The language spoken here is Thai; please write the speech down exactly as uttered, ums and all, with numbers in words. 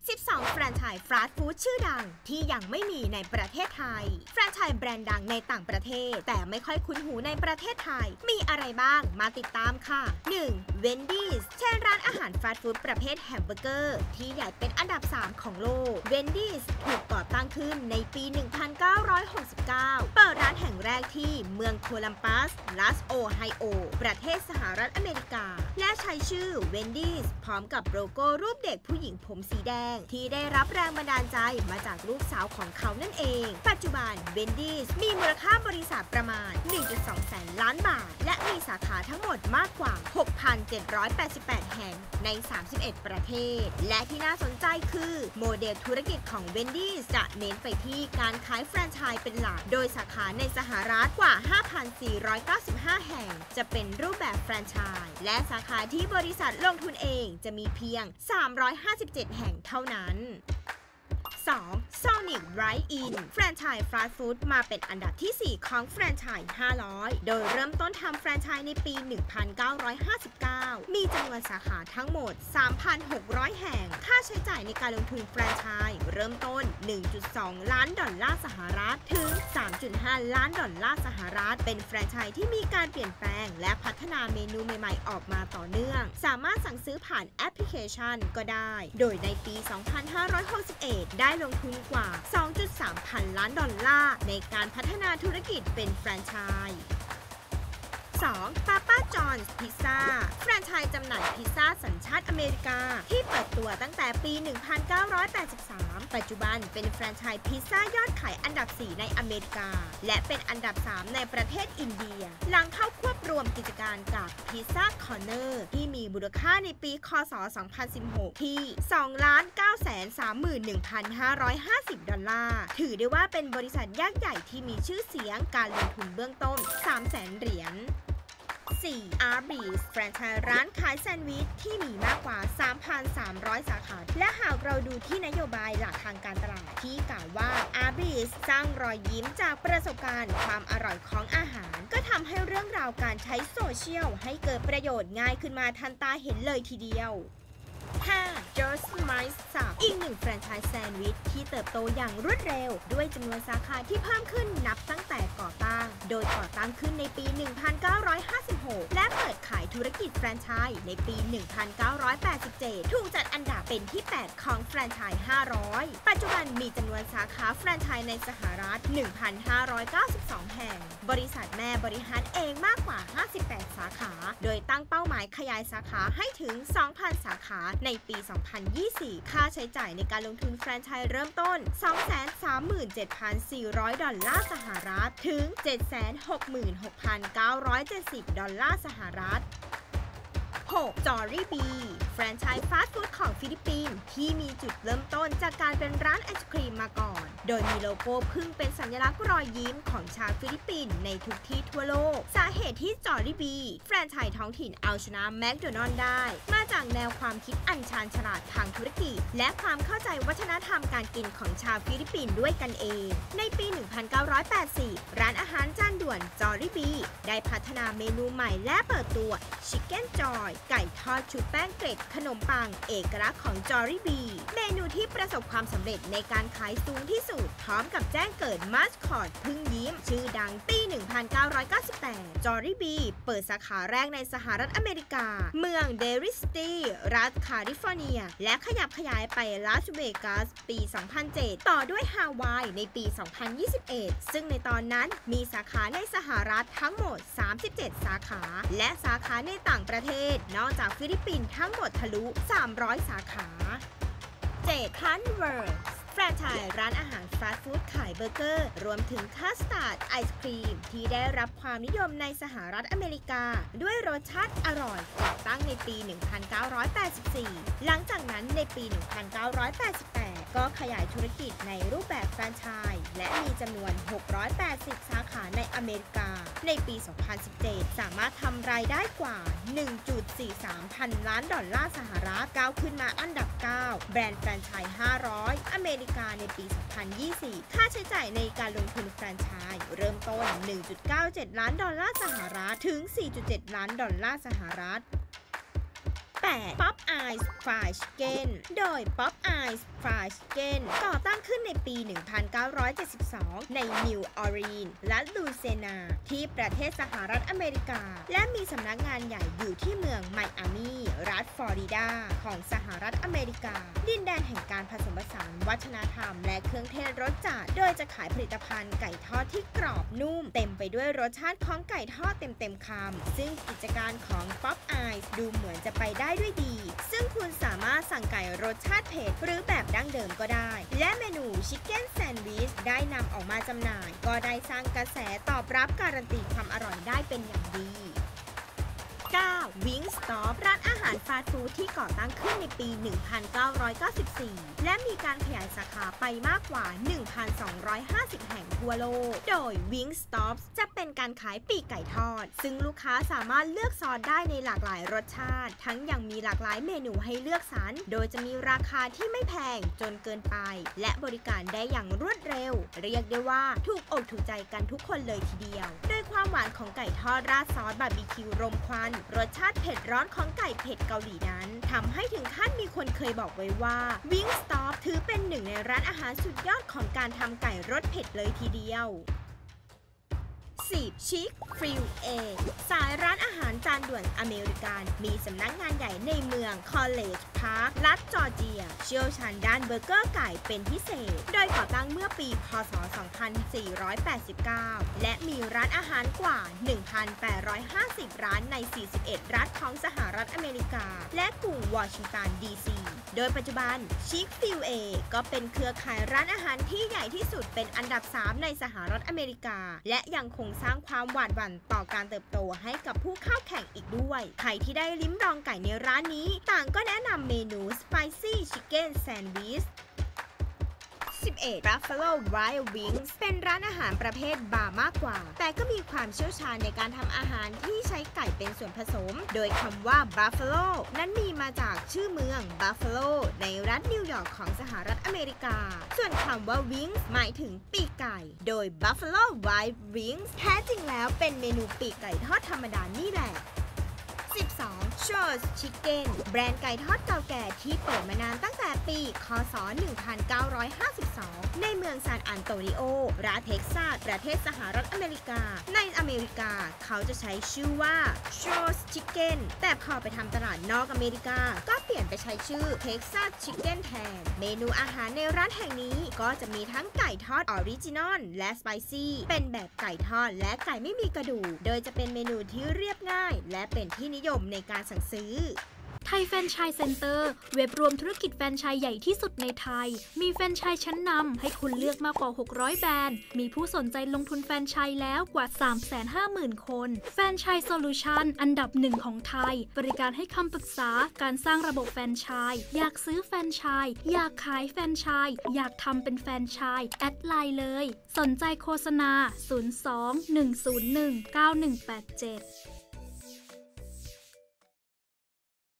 สิบสอง แฟรนไชส์ฟาสต์ฟู้ดชื่อดังที่ยังไม่มีในประเทศไทยแฟรนไชส์แบรนด์ดังในต่างประเทศแต่ไม่ค่อยคุ้นหูในประเทศไทยมีอะไรบ้างมาติดตามค่ะ หนึ่ง Wendy's เชนร้านอาหารฟาสต์ฟู้ดประเภทแฮมเบอร์เกอร์ที่ใหญ่เป็นอันดับสามของโลก Wendy's ถูกก่อตั้งขึ้นในปี หนึ่งพันเก้าร้อยหกสิบเก้า เปิดร้านแห่งแรกที่เมืองโคลัมปัส รัฐโอไฮโอ ประเทศสหรัฐอเมริกาและใช้ชื่อ Wendy's พร้อมกับโลโก้รูปเด็กผู้หญิงผมสีแดงที่ได้รับแรงบันดาลใจมาจากลูกสาวของเขานั่นเองปัจจุบัน Wendy's มีมูลค่าบริษัทประมาณ หนึ่งจุดสอง แสนล้านบาทและมีสาขาทั้งหมดมากกว่า หกพันเจ็ดร้อยแปดสิบแปด แห่งใน สามสิบเอ็ด ประเทศและที่น่าสนใจคือโมเดลธุรกิจของ Wendy's จะเน้นไปที่การขายแฟรนไชส์เป็นหลักโดยสาขาในสหรัฐกว่า ห้าพันสี่ร้อยเก้าสิบห้า แห่งจะเป็นรูปแบบแฟรนไชส์และสาขาที่บริษัทลงทุนเองจะมีเพียง สามร้อยห้าสิบเจ็ด แห่งเท่านั้น สอง Sonic Drive-In แฟรนไชส์ฟาสต์ฟู้ดมาเป็นอันดับที่ สี่ ของแฟรนไชส์ห้าร้อยโดยเริ่มต้นทำแฟรนไชส์ในปี หนึ่งพันเก้าร้อยห้าสิบเก้า มีจำนวนสาขาทั้งหมด สามพันหกร้อย แห่งค่าใช้จ่ายในการลงทุนแฟรนไชส์เริ่มต้น หนึ่งจุดสอง ล้านดอลลาร์สหรัฐถึง สามจุดห้า ล้านดอลลาร์สหรัฐเป็นแฟรนไชส์ที่มีการเปลี่ยนแปลงและพัฒนาเมนูใหม่ๆออกมาต่อเนื่องสามารถสั่งซื้อผ่านแอปพลิเคชันก็ได้โดยในปี สองพันห้าร้อยหกสิบเอ็ด ได้ลงทุนกว่า สองจุดสาม พันล้านดอลลาร์ในการพัฒนาธุรกิจเป็นแฟรนไชส์ สอง Papa John's Pizza แฟรนไชส์จำหน่ายพิซซ่าสัญชาติอเมริกาที่เปิดตัวตั้งแต่ปี หนึ่งพันเก้าร้อยแปดสิบสาม ปัจจุบันเป็นแฟรนไชส์พิซซ่ายอดขายอันดับ สี่ ในอเมริกาและเป็นอันดับ สาม ในประเทศอินเดียหลังเข้าควบรวมกิจการกับ Pizza Corner ที่มีมูลค่าในปี ค.ศ. สองพันสิบหก ที่ สองล้านเก้าแสนสามหมื่นหนึ่งพันห้าร้อยห้าสิบ ดอลลาร์ถือได้ว่าเป็นบริษัทยักษ์ใหญ่ที่มีชื่อเสียงการลงทุนเบื้องต้น สามแสน เหรียญสี่ Arby's แฟรนไชส์ร้านขายแซนด์วิชที่มีมากกว่า สามพันสามร้อย สาขาและหากเราดูที่นโยบายหลักทางการตลาดที่กล่าวว่า Arby's สร้างรอยยิ้มจากประสบการณ์ความอร่อยของอาหารก็ทำให้เรื่องราวการใช้โซเชียลให้เกิดประโยชน์ง่ายขึ้นมาทันตาเห็นเลยทีเดียวห้า Just Mice อีกหนึ่งแฟรนไชส์แซนด์วิชที่เติบโตอย่างรวดเร็วด้วยจำนวนสาขาที่เพิ่มขึ้นนับตั้งแต่ก่อตั้งโดยก่อตั้งขึ้นในปี หนึ่งพันเก้าร้อยห้าสิบหก และเปิดขายธุรกิจแฟรนไชส์ในปี หนึ่งพันเก้าร้อยแปดสิบเจ็ด ถูกจัดอันดับเป็นที่ แปด ของแฟรนไชส์ห้าร้อยปัจจุบันมีจำนวนสาขาแฟรนไชส์ในสหรัฐ หนึ่งพันห้าร้อยเก้าสิบสอง แห่งบริษัทแม่บริหารเองมากกว่า ห้าสิบแปด สาขาโดยตั้งเป้าหมายขยายสาขาให้ถึง สองพัน สาขาในปี สองพันยี่สิบ ค่าใช้จ่ายในการลงทุนแฟรนไชส์เริ่มต้น สองแสนสามหมื่นเจ็ดพันสี่ร้อย ดอลลาร์สหรัฐถึง เจ็ดแสนหกหมื่นหกพันเก้าร้อยเจ็ดสิบ ดอลลาร์สหรัฐหก Jollibee แฟรนไชส์ฟาสต์ฟู้ดของฟิลิปปินส์ที่มีจุดเริ่มต้นจากการเป็นร้านไอศครีมมาก่อนโดยมีโลโก้พึ่งเป็นสัญลักษณ์รอยยิ้มของชาวฟิลิปปินส์ในทุกที่ทั่วโลกสาเหตุที่ Jollibee แฟรนไชส์ท้องถิ่นเอาชนะแมคโดนัลด์ได้มาจากแนวความคิดอันชาญฉลาดทางธุรกิจและความเข้าใจวัฒนธรรมการกินของชาวฟิลิปปินส์ด้วยกันเองในปี หนึ่งพันเก้าร้อยแปดสิบ ร้านอาหารจานด่วน Jollibee ได้พัฒนาเมนูใหม่และเปิดตัว Chicken Joy ไก่ทอดชุบแป้งเกล็ดขนมปังเอกลักษณ์ของ Jollibee เมนูที่ประสบความสำเร็จในการขายสูงที่สุดพร้อมกับแจ้งเกิดมาสคอตพึ่งยิ้มชื่อดังปี หนึ่งพันเก้าร้อยเก้าสิบแปด Jollibee เปิดสาขาแรกในสหรัฐอเมริกาเมืองเดริสตีรัฐแคลิฟอร์เนียและขยับขยายไปลาสเวกัสปี สองพันเจ็ด ต่อด้วยฮาวายในปี สองพันยี่สิบเอ็ด ซึ่งในตอนนั้นมีสาขาในสหรัฐทั้งหมด สามสิบเจ็ด สาขาและสาขาในต่างประเทศนอกจากฟิลิปปินส์ทั้งหมดทะลุ สามร้อย สาขา เจ็ด Hunwersแฟรนไชส์ร้านอาหารฟาสต์ฟู้ดขายเบอร์เกอร์รวมถึงคัสตาร์ดไอศครีมที่ได้รับความนิยมในสหรัฐอเมริกาด้วยรสชาติอร่อยก่อตั้งในปี หนึ่งพันเก้าร้อยแปดสิบสี่ หลังจากนั้นในปี หนึ่งพันเก้าร้อยแปดสิบแปด ก็ขยายธุรกิจในรูปแบบแฟรนไชส์และมีจำนวน หกร้อยแปดสิบ สาขาในอเมริกาในปี สองพันสิบเจ็ด สามารถทำรายได้กว่า หนึ่งจุดสี่สาม พันล้านดอลลาร์สหรัฐก้าวขึ้นมาอันดับ เก้า แบรนด์แฟรนไชส์ ห้าร้อย อเมริกาในปี สองพันยี่สิบ ค่าใช้จ่ายในการลงทุนแฟรนไชส์เริ่มต้น หนึ่งจุดเก้าเจ็ด ล้านดอลลาร์สหรัฐถึง สี่จุดเจ็ด ล้านดอลลาร์สหรัฐแปด Pop Eyes Fried Chicken โดย Pop Eyes Fried Chicken ก่อตั้งขึ้นในปี หนึ่งพันเก้าร้อยเจ็ดสิบสอง ในนิวออร์ลีนส์รัฐลูเซียนาที่ประเทศสหรัฐอเมริกาและมีสำนักงานใหญ่อยู่ที่เมืองไมอามีรัฐฟลอริดาของสหรัฐอเมริกาดินแดนแห่งการผสมผสานวัฒนธรรมและเครื่องเทศรสจัดโดยจะขายผลิตภัณฑ์ไก่ทอดที่กรอบนุ่มเต็มไปด้วยรสชาติของไก่ทอดเต็มๆคำซึ่งกิจการของ Pop Eyes ดูเหมือนจะไปได้ด้วยดีซึ่งคุณสามารถสั่งไก่รสชาติเผ็ดหรือแบบดั้งเดิมก็ได้และเมนู Chicken Sandwich ได้นำออกมาจำหน่ายก็ได้สร้างกระแสตอบรับการันตีความอร่อยได้เป็นอย่างดีเก้า Wingstop ร้านอาหารฟาสต์ฟู้ดที่ก่อตั้งขึ้นในปี หนึ่งพันเก้าร้อยเก้าสิบสี่ และมีการขยายสาขาไปมากกว่า หนึ่งพันสองร้อยห้าสิบ แห่งทั่วโลก โดย Wingstop จะเป็นการขายปีกไก่ทอด ซึ่งลูกค้าสามารถเลือกซอสได้ในหลากหลายรสชาติ ทั้งยังมีหลากหลายเมนูให้เลือกสรร โดยจะมีราคาที่ไม่แพงจนเกินไป และบริการได้อย่างรวดเร็ว เรียกได้ว่าถูกอกถูกใจกันทุกคนเลยทีเดียวโดยความหวานของไก่ทอดราดซอสบาร์บีคิวรมควันรสชาติเผ็ดร้อนของไก่เผ็ดเกาหลีนั้นทำให้ถึงขั้นมีคนเคยบอกไว้ว่า Wingstop ถือเป็นหนึ่งในร้านอาหารสุดยอดของการทำไก่รสเผ็ดเลยทีเดียวสิบ Chick Fil A สายร้านอาหารจานด่วนอเมริกันมีสำนักงานใหญ่ในเมือง College Park รัฐจอร์เจียเชี่ยวชาญด้านเบอร์เกอร์ไก่เป็นพิเศษโดยก่อตั้งเมื่อปี พ.ศ. สองพันสี่ร้อยแปดสิบเก้า และมีร้านอาหารกว่า หนึ่งพันแปดร้อยห้าสิบ ร้านใน สี่สิบเอ็ด รัฐของสหรัฐอเมริกาและกรุงวอชิงตันดีซีโดยปัจจุบัน Chick Fil A ก็เป็นเครือข่ายร้านอาหารที่ใหญ่ที่สุดเป็นอันดับ สาม ในสหรัฐอเมริกาและยังคงสร้างความหวาดหวั่นต่อการเติบโตให้กับผู้เข้าแข่งอีกด้วยใครที่ได้ลิ้มลองไก่ในร้านนี้ต่างก็แนะนำเมนู Spicy Chicken Sandwichสิบเอ็ด Buffalo Wild Wings เป็นร้านอาหารประเภทบาร์มากกว่าแต่ก็มีความเชี่ยวชาญในการทำอาหารที่ใช้ไก่เป็นส่วนผสมโดยคำว่า Buffalo นั้นมีมาจากชื่อเมือง Buffalo ในรัฐนิวยอร์กของสหรัฐอเมริกาส่วนคำว่า Wings หมายถึงปีกไก่โดย Buffalo Wild Wings แท้จริงแล้วเป็นเมนูปีกไก่ทอดธรรมดานี่แหละสิบสอง Shores Chicken แบรนด์ไก่ทอดเก่าแก่ที่เปิดมานานตั้งแต่ปี ค.ศ. หนึ่งพันเก้าร้อยห้าสิบสอง ในเมืองซานอันโตนิโอรัฐเท็กซัสประเทศสหรัฐอเมริกาในอเมริกาเขาจะใช้ชื่อว่า Shores Chicken แต่พอไปทำตลาดนอกอเมริกาก็เปลี่ยนไปใช้ชื่อ Texas Chicken แทนเมนูอาหารในร้านแห่งนี้ก็จะมีทั้งไก่ทอดออริจินอลและสไปซี่เป็นแบบไก่ทอดและไก่ไม่มีกระดูกโดยจะเป็นเมนูที่เรียบง่ายและเป็นที่นิยมในการสั่งซื้อไทยแฟรนไชส์เซ็นเตอร์เว็บรวมธุรกิจแฟรนไชส์ใหญ่ที่สุดในไทยมีแฟรนไชส์ชั้นนำให้คุณเลือกมากกว่าหกร้อยแบรนด์มีผู้สนใจลงทุนแฟรนไชส์แล้วกว่า สามแสนห้าหมื่น คนแฟรนไชส์โซลูชันอันดับหนึ่งของไทยบริการให้คำปรึกษาการสร้างระบบแฟรนไชส์อยากซื้อแฟรนไชส์อยากขายแฟรนไชส์อยากทำเป็นแฟรนไชส์แอดไลน์เลยสนใจโฆษณาศูนย์ สอง หนึ่ง ศูนย์ หนึ่ง เก้า หนึ่ง แปด เจ็ด